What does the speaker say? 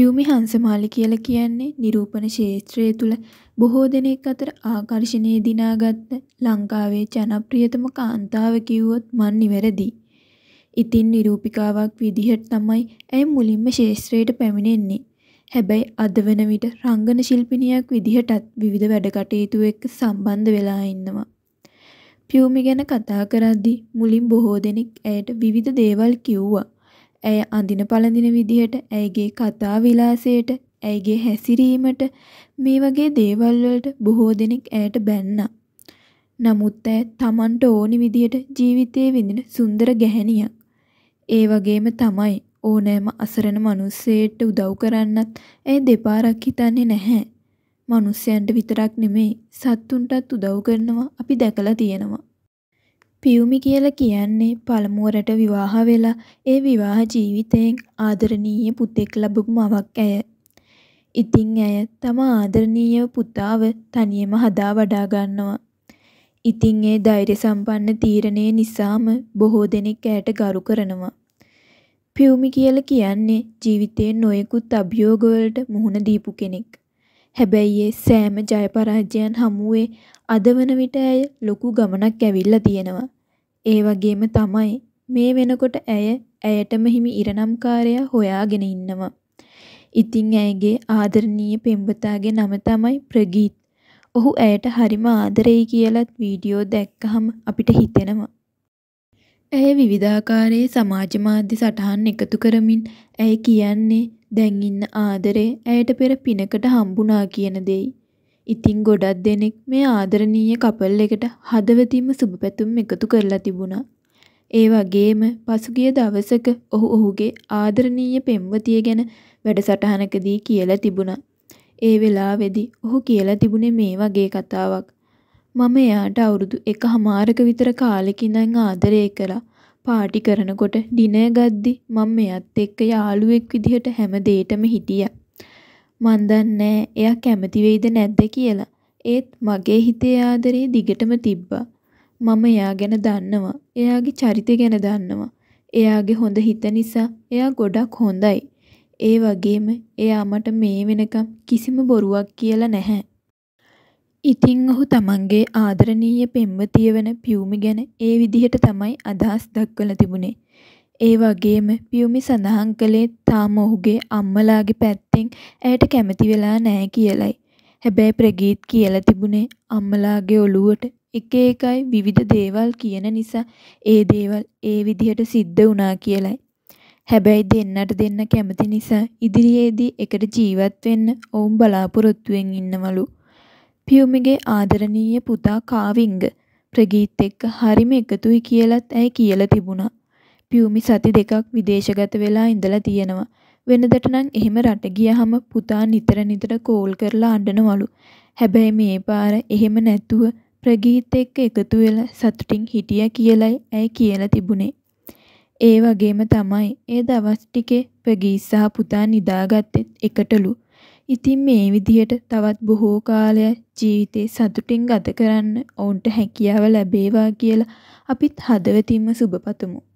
පියුමි හංසමාලි කියලා කියන්නේ නිරූපණ ක්ෂේත්‍රය තුළ බොහෝ දෙනෙක් අතර ආකර්ෂණය දිනාගත්ත ලංකාවේ ජනප්‍රියතම කාන්තාව කිව්වොත් මන් නිවැරදි. ඉතින් නිරූපිකාවක් විදිහට තමයි ඇය මුලින්ම ක්ෂේත්‍රයට පැමිණෙන්නේ. හැබැයි අද වන විට රංගන ශිල්පිනියක් විදිහටත් විවිධ වැඩ කටයුතු එක්ක සම්බන්ධ වෙලා ඉන්නවා. පියුමි ගැන කතා කරද්දී මුලින් බොහෝ දෙනෙක් ඇයට විවිධ දේවල් කිව්වා. ඇය අඳින පළඳින විදිහට, ඇයගේ කතා විලාසයට, ඇයගේ හැසිරීමට මේ වගේ දේවල් වලට බොහෝ දෙනෙක් ඇයට බැන්නා. නමුත් ඇය Tamanට ඕනි විදිහට ජීවිතේ විඳින සුන්දර ගැහැණියක්. ඒ වගේම තමයි ඕනෑම අසරණ මිනිස්සෙට උදව් කරන්නත් ඇය දෙපාරක් හිතන්නේ නැහැ. මිනිස්සයන්ට විතරක් නෙමෙයි සත්තුන්ටත් උදව් කරනවා අපි දැකලා තියෙනවා. පියුමි කියලා කියන්නේ පළමුවරට විවාහ වෙලා ඒ විවාහ ජීවිතයෙන් ආදරණීය පුතෙක් ලැබපු මවක් ඇය. ඉතින් ඇය තම ආදරණීය පුතාව තනියම හදා වඩා ගන්නවා. ඉතින් ඒ ධෛර්ය සම්පන්න තීරණය නිසාම බොහෝ දෙනෙක් ඇයට ගරු කරනවා. පියුමි කියලා කියන්නේ ජීවිතයේ නොයෙකුත් අභියෝග වලට මුහුණ දීපු කෙනෙක්. හැබැයි ඒ සෑම ජය පරාජයන් හමුවේ අද වන විට ඇය ලොකු ගමනක් ඇවිල්ලා තියෙනවා. ඒ වගේම තමයි මේ වෙනකොට ඇයටම හිමි ඉරණම්කාරයා හොයාගෙන ඉන්නවා. ඉතින් ඇයගේ ආදරණීය පෙම්වතාගේ නම තමයි ප්‍රගීත්. ඔහු ඇයට හරිම ආදරෙයි කියලත් වීඩියෝ දැක්කහම අපිට හිතෙනවා. ඇය විවිධාකාරයේ සමාජ මාධ්‍ය සටහන් එකතු කරමින් ඇය කියන්නේ දැන් ඉන්න ආදරේ ඇයට පෙර පිනකට හම්බුණා කියන දෙයි. ඉතින් ගොඩක් දෙනෙක් මේ ආදරණීය කපල් එකට හදවතින්ම සුබ පැතුම් එකතු කරලා තිබුණා. ඒ වගේම පසුගිය දවසක ඔහු ඔහුගේ ආදරණීය පෙම්වතිය ගැන වැඩසටහනකදී කියලා තිබුණා. ඒ වෙලාවේදී ඔහු කියලා තිබුණේ මේ වගේ කතාවක්. මම එයාට අවුරුදු 1මාරක විතර කාලෙකින් ඉඳන් ආදරය කළා. පාටි කරනකොට ඩිනර් ගද්දි මම එයත් එක්ක යාළුවෙක් විදිහට හැම දෙයකම හිටියා. මන් දන්නේ එයා කැමති වෙයිද නැද්ද කියලා. ඒත් මගේ හිතේ ආදරේ දිගටම තිබ්බා. මම එයා ගැන දන්නවා. එයාගේ චරිතය ගැන දන්නවා. එයාගේ හොඳ හිත නිසා එයා ගොඩක් හොඳයි. ඒ වගේම එයා මට මේ වෙනකම් කිසිම බොරුවක් කියලා නැහැ. ඉතින් ඔහු තමන්ගේ ආදරණීය පෙම්වතිය වෙන පියුමි ගැන ඒ විදිහට තමයි අදහස් දක්වලා තිබුණේ. ඒ වගේම පියුමි සඳහන් කළේ තාම ඔහුගේ අම්මලාගේ පැත්තෙන් ඇයට කැමති වෙලා නැහැ කියලයි. හැබැයි ප්‍රගීත් කියලා තිබුණේ අම්මලාගේ ඔළුවට එක එකයි විවිධ දේවල් කියන නිසා ඒ දේවල් ඒ විදිහට සිද්ධ වුණා කියලයි. හැබැයි දෙන්නට දෙන්න කැමති නිසා ඉදිරියේදී එකට ජීවත් වෙන්න ඔවුන් බලාපොරොත්තුෙන් ඉන්නවලු. පියුමිගේ ආදරණීය පුතා කාවිංග ප්‍රගීත් එක්ක හරිම එකතුයි කියලත් ඇය කියලා තිබුණා. පියුමි සති දෙකක් විදේශගත වෙලා ඉඳලා තියෙනවා. වෙනදට නම් එහෙම රට ගියහම පුතා නිතර කෝල් කරලා අඬනවලු. හැබැයි මේ පාර එහෙම නැතුව ප්‍රගීත් එක්ක එකතු වෙලා සතුටින් හිටියා කියලයි ඇය කියලා තිබුණේ. ඒ වගේම තමයි ඒ දවස් ටිකේ ප්‍රගීත් සහ පුතා නිදාගත්තේ එකටලු. ඉතින් මේ විදිහට තවත් බොහෝ කාලයක් ජීවිතේ සතුටින් ගත කරන්න ඔවුන්ට හැකියාව ලැබේවා කියලා අපිත් හදවතින්ම සුබ පතමු.